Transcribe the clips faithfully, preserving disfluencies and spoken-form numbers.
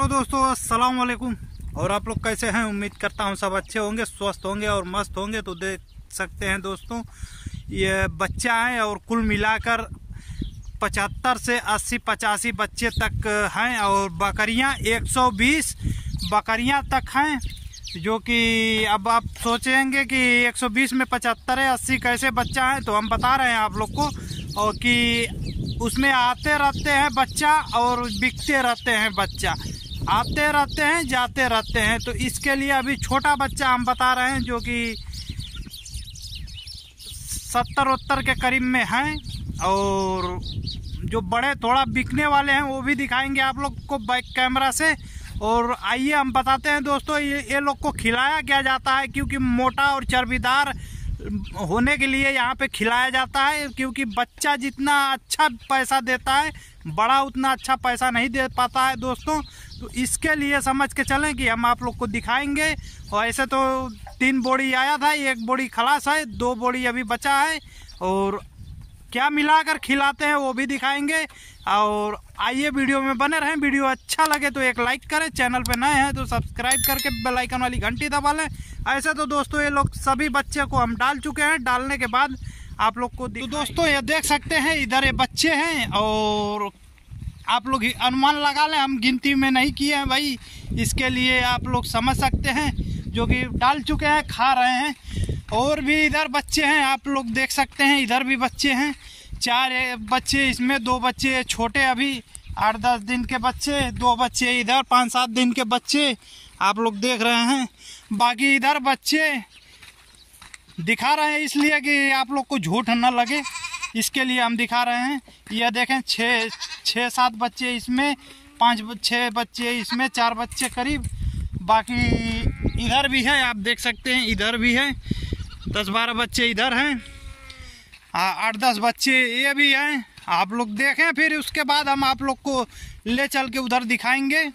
तो दोस्तों अस्सलाम वालेकुम। और आप लोग कैसे हैं? उम्मीद करता हूं सब अच्छे होंगे, स्वस्थ होंगे और मस्त होंगे। तो देख सकते हैं दोस्तों, ये बच्चा है और कुल मिलाकर पचहत्तर से अस्सी पचासी बच्चे तक हैं और बकरियां एक सौ बीस बकरियां तक हैं। जो कि अब आप सोचेंगे कि एक सौ बीस में पचहत्तर है, अस्सी कैसे बच्चा है, तो हम बता रहे हैं आप लोग को। और कि उसमें आते रहते हैं बच्चा और बिकते रहते हैं बच्चा, आते रहते हैं जाते रहते हैं। तो इसके लिए अभी छोटा बच्चा हम बता रहे हैं जो कि सत्तर उत्तर के करीब में हैं। और जो बड़े थोड़ा बिकने वाले हैं वो भी दिखाएंगे आप लोग को बैक कैमरा से। और आइए हम बताते हैं दोस्तों, ये ये लोग को खिलाया क्या जाता है, क्योंकि मोटा और चर्बीदार होने के लिए यहाँ पे खिलाया जाता है। क्योंकि बच्चा जितना अच्छा पैसा देता है, बड़ा उतना अच्छा पैसा नहीं दे पाता है दोस्तों। तो इसके लिए समझ के चलें कि हम आप लोग को दिखाएंगे। और ऐसे तो तीन बोरी आया था, एक बोरी खलास है, दो बोरी अभी बचा है। और क्या मिलाकर खिलाते हैं वो भी दिखाएंगे। और आइए वीडियो में बने रहें। वीडियो अच्छा लगे तो एक लाइक करें, चैनल पे नए हैं तो सब्सक्राइब करके बेल आइकन वाली घंटी दबा लें। ऐसे तो दोस्तों ये लोग सभी बच्चे को हम डाल चुके हैं, डालने के बाद आप लोग को तो दोस्तों ये देख सकते हैं, इधर ये बच्चे हैं। और आप लोग अनुमान लगा लें, हम गिनती में नहीं किए हैं भाई, इसके लिए आप लोग समझ सकते हैं। जो कि डाल चुके हैं, खा रहे हैं। और भी इधर बच्चे हैं, आप लोग देख सकते हैं, इधर भी बच्चे हैं। चार बच्चे इसमें, दो बच्चे छोटे अभी आठ दस दिन के बच्चे, दो बच्चे इधर पाँच सात दिन के बच्चे आप लोग देख रहे हैं। बाकी इधर बच्चे दिखा रहे हैं इसलिए कि आप लोग को झूठ न लगे, इसके लिए हम दिखा रहे हैं। यह देखें, छः छः सात बच्चे इसमें, पाँच छः बच्चे इसमें, चार बच्चे करीब। बाकी इधर भी है, आप देख सकते हैं, इधर भी है, दस बारह बच्चे इधर हैं, आठ दस बच्चे ये भी हैं। आप लोग देखें, फिर उसके बाद हम आप लोग को ले चल के उधर दिखाएंगे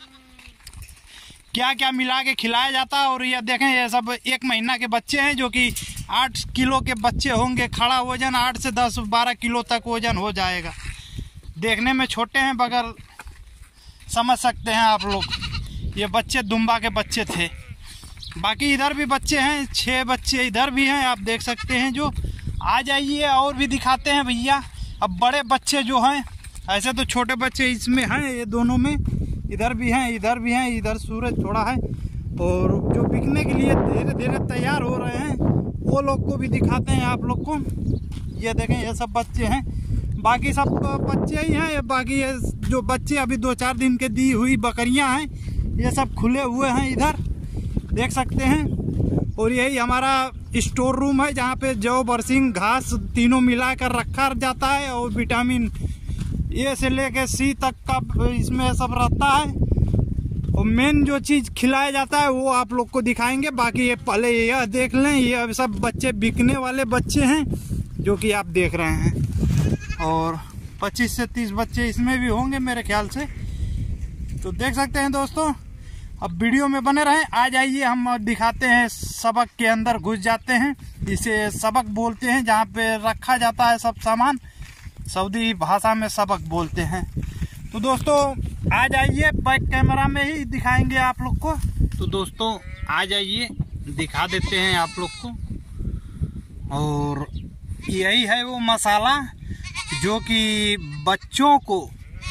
क्या क्या मिला के खिलाया जाता है। और ये देखें, ये सब एक महीना के बच्चे हैं जो कि आठ किलो के बच्चे होंगे। खड़ा वजन आठ से दस बारह किलो तक वजन हो जाएगा। देखने में छोटे हैं मगर समझ सकते हैं आप लोग, ये बच्चे दुम्बा के बच्चे थे। बाकी इधर भी बच्चे हैं, छः बच्चे इधर भी हैं, आप देख सकते हैं। जो आ जाइए और भी दिखाते हैं भैया। अब बड़े बच्चे जो हैं, ऐसे तो छोटे बच्चे इसमें हैं, ये दोनों में, इधर भी हैं, इधर भी हैं, इधर सूरज थोड़ा है। और जो बिकने के लिए धीरे धीरे तैयार हो रहे हैं वो लोग को भी दिखाते हैं आप लोग को। ये देखें, ये सब बच्चे हैं, बाकी सब बच्चे ही हैं। बाकी ये जो बच्चे अभी दो चार दिन के दी हुई बकरियां हैं, ये सब खुले हुए हैं, इधर देख सकते हैं। और यही हमारा स्टोर रूम है जहाँ पे जौ बरसिंग घास तीनों मिलाकर रखा जाता है। और विटामिन ए से लेकर सी तक का इसमें सब रहता है। और मेन जो चीज़ खिलाया जाता है वो आप लोग को दिखाएंगे। बाकी ये पहले यह देख लें, ये सब बच्चे बिकने वाले बच्चे हैं जो कि आप देख रहे हैं। और पच्चीस से तीस बच्चे इसमें भी होंगे मेरे ख्याल से। तो देख सकते हैं दोस्तों, अब वीडियो में बने रहें। आ जाइए, हम दिखाते हैं, सबक के अंदर घुस जाते हैं। इसे सबक बोलते हैं, जहाँ पे रखा जाता है सब सामान। सऊदी भाषा में सबक बोलते हैं। तो दोस्तों आ जाइए, बैक कैमरा में ही दिखाएंगे आप लोग को। तो दोस्तों आ जाइए, दिखा देते हैं आप लोग को। और यही है वो मसाला जो कि बच्चों को,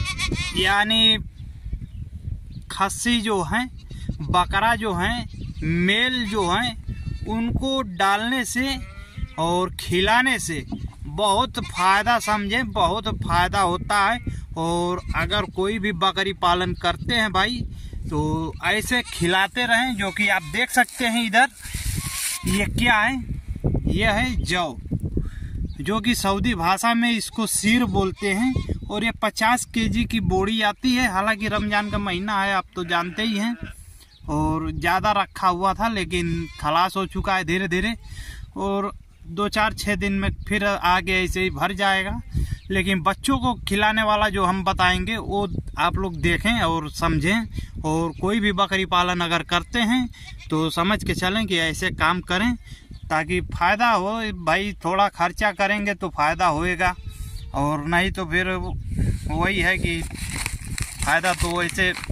यानी खस्सी जो हैं, बकरा जो हैं, मेल जो हैं, उनको डालने से और खिलाने से बहुत फ़ायदा, समझे, बहुत फ़ायदा होता है। और अगर कोई भी बकरी पालन करते हैं भाई, तो ऐसे खिलाते रहें। जो कि आप देख सकते हैं इधर, ये क्या है, ये है जौ, जो कि सऊदी भाषा में इसको सीर बोलते हैं। और ये पचास केजी की बोरी आती है। हालांकि रमज़ान का महीना है, आप तो जानते ही हैं। और ज़्यादा रखा हुआ था लेकिन खलास हो चुका है धीरे धीरे। और दो चार छः दिन में फिर आगे ऐसे ही भर जाएगा। लेकिन बच्चों को खिलाने वाला जो हम बताएंगे वो आप लोग देखें और समझें। और कोई भी बकरी पालन अगर करते हैं तो समझ के चलें कि ऐसे काम करें ताकि फ़ायदा हो भाई। थोड़ा खर्चा करेंगे तो फ़ायदा होएगा, और नहीं तो फिर वही है कि फ़ायदा तो वैसे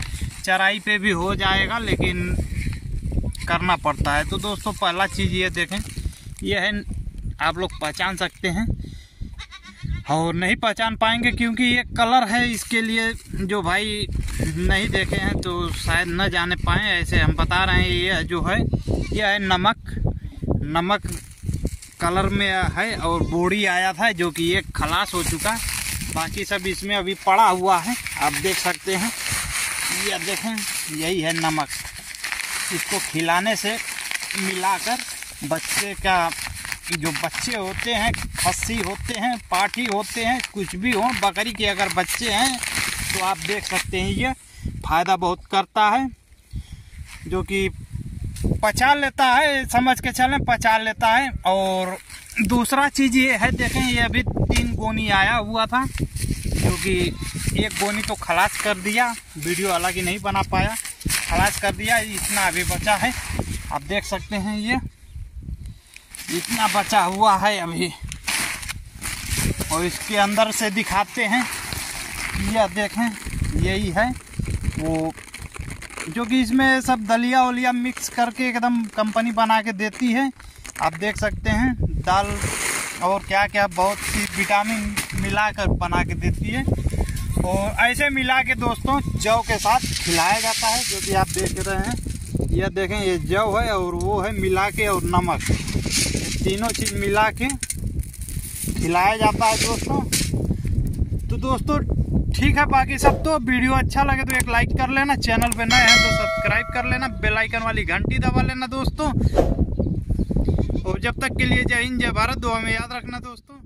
चराई पे भी हो जाएगा, लेकिन करना पड़ता है। तो दोस्तों पहला चीज़ ये देखें, ये है, आप लोग पहचान सकते हैं और नहीं पहचान पाएंगे क्योंकि ये कलर है, इसके लिए जो भाई नहीं देखे हैं तो शायद न जाने पाएँ। ऐसे हम बता रहे हैं, ये जो है ये है नमक, नमक कलर में है और बोड़ी आया था जो कि ये खलास हो चुका, बाकी सब इसमें अभी पड़ा हुआ है। आप देख सकते हैं, ये देखें यही है नमक। इसको खिलाने से मिलाकर बच्चे का, जो बच्चे होते हैं, खस्सी होते हैं, पाठी होते हैं, कुछ भी हो, बकरी के अगर बच्चे हैं तो आप देख सकते हैं ये फ़ायदा बहुत करता है, जो कि पचा लेता है, समझ के चलें पचा लेता है। और दूसरा चीज़ ये है, देखें ये अभी तीन गोनी आया हुआ था, जो कि एक गोनी तो खलास कर दिया, वीडियो हालांकि नहीं बना पाया, खलास कर दिया, इतना अभी बचा है। आप देख सकते हैं ये इतना बचा हुआ है अभी। और इसके अंदर से दिखाते हैं, यह देखें यही है वो, जो कि इसमें सब दलिया वलिया मिक्स करके एकदम कंपनी बना के देती है। आप देख सकते हैं दाल और क्या क्या बहुत सी विटामिन मिलाकर बना के देती है। और ऐसे मिला के दोस्तों जौ के साथ खिलाया जाता है, जो कि आप देख रहे हैं। यह देखें ये जौ है और वो है मिला के, और नमक, ये तीनों चीज़ मिला के खिलाया जाता है दोस्तों। तो दोस्तों ठीक है, बाकी सब तो वीडियो अच्छा लगे तो एक लाइक कर लेना, चैनल पे नए हैं तो सब्सक्राइब कर लेना, बेल आइकन वाली घंटी दबा लेना दोस्तों। और जब तक के लिए जय हिंद जय भारत, दुआ में याद रखना दोस्तों।